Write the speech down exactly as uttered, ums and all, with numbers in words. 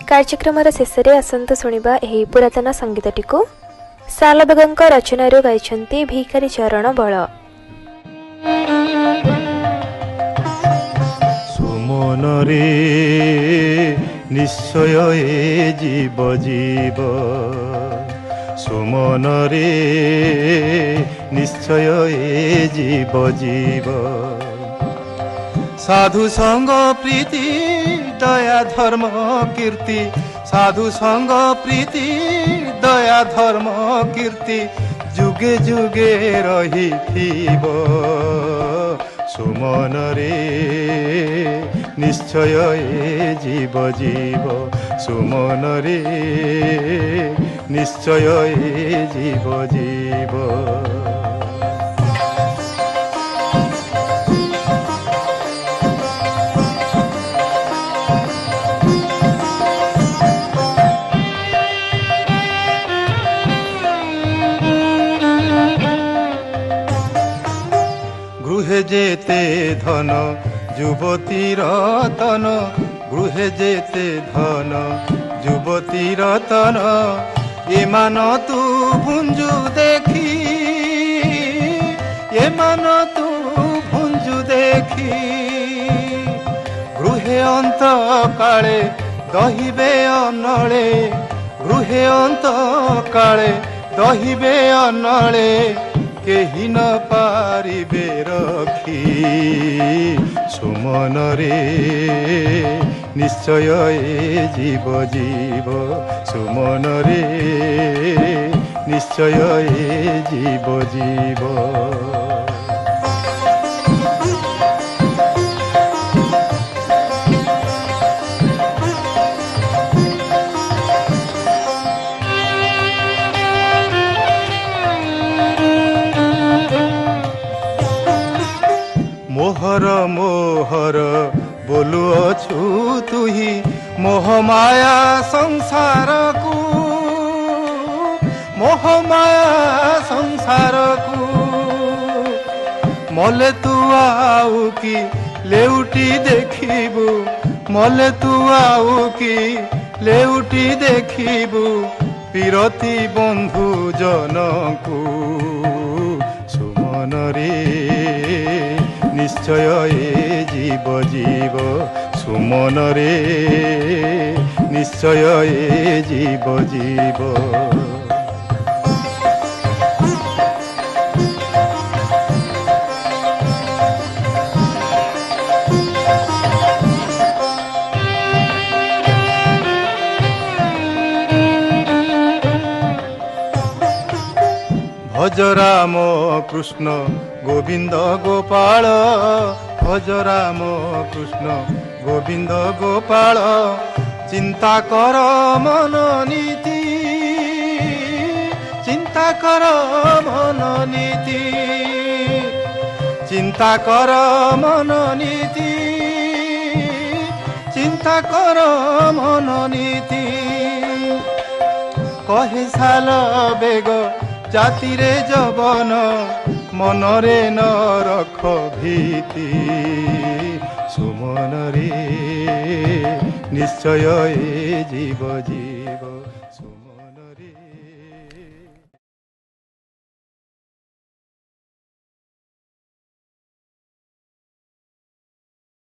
कार्यक्रम शेष में आसतु शुणा यह पुरातन संगीतटी को सालबेग रचन गाई भिखारी चरण बल। सुमन रे निश्चय ए जीव जीव सुमन रे निश्चय ए जीव जीव साधु संग प्रीति दया धर्म कीर्ति साधु संग प्रीति दया धर्म कीर्ति जुगे जुगे रही थीब सुमन रे निश्चय ए जीव जीव सुमन रे निश्चय ए जीव जीव। गृहे जेते धन युवती रतन गृहे जेते धन युवती रतन एमान तू भुंजु देखी एमान तू भुंजु देखी गृहे अंत काले दहिबे अनले गृहे अंत काले दहिबे अनले केही न पारिबे रखी सुमन रे निश्चय ए जीव जीव सुमन रे निश्चय ए जीव जीव। मोहर मोहर बोलु अछु तुही मोह माया संसार को मोह माया संसार को मले तू आउ की लेउटी देखिबू मले तू आउ की लेउटी देखिबू पिरती बंधु जनकू सुमन रे निश्चय ए जीव जीव सुमन रे निश्चय ए जीव जीव। भज राम कृष्ण गोविंद गोपाल भज राम कृष्ण गोविंद गोपाल चिंता कर मन नीति चिंता कर मन नीति चिंता कर मन नीति चिंता कर मन नीति कहे साल बेग जाति रे जवन मनरे न रख भीति सुमन रे निश्चय ए जीव जीव।